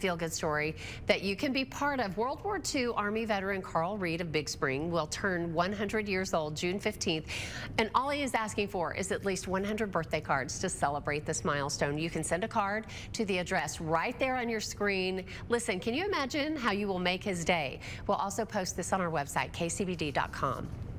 feel-good story that you can be part of. World War II Army veteran Carl Reed of Big Spring will turn 100 years old June 15th, and all he is asking for is at least 100 birthday cards to celebrate this milestone. You can send a card to the address right there on your screen. Listen, can you imagine how you will make his day? We'll also post this on our website, kcbd.com.